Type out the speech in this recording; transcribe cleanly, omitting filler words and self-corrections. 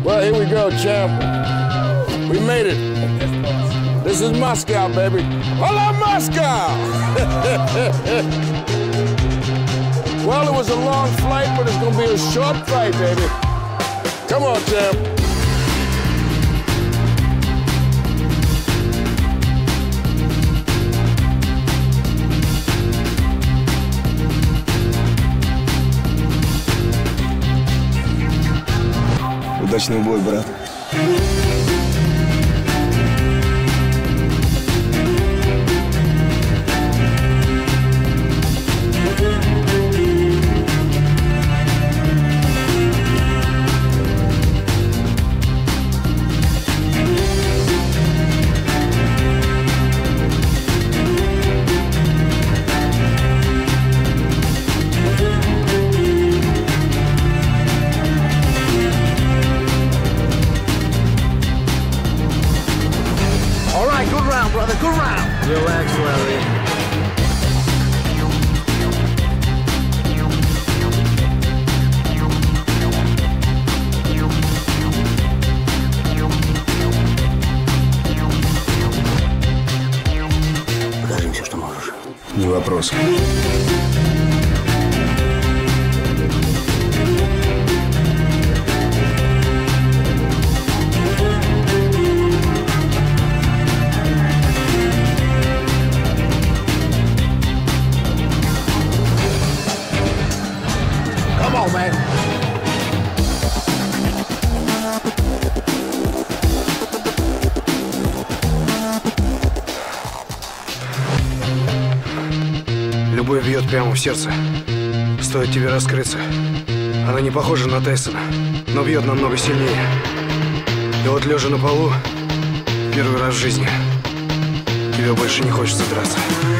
Well, here we go, champ. We made it. This is Moscow, baby. Hello, Moscow! Well, it was a long flight, but it's gonna be a short flight, baby. Come on, champ. Удачный бой, брат. Brother, good round. Relax, Larry. Покажи им все, что можешь. Не вопрос. Come on, man. Любовь бьет прямо в сердце. Стоит тебе раскрыться. Она не похожа на Тайсона, но бьет намного сильнее. И вот лежа на полу, первый раз в жизни, тебе больше не хочется драться.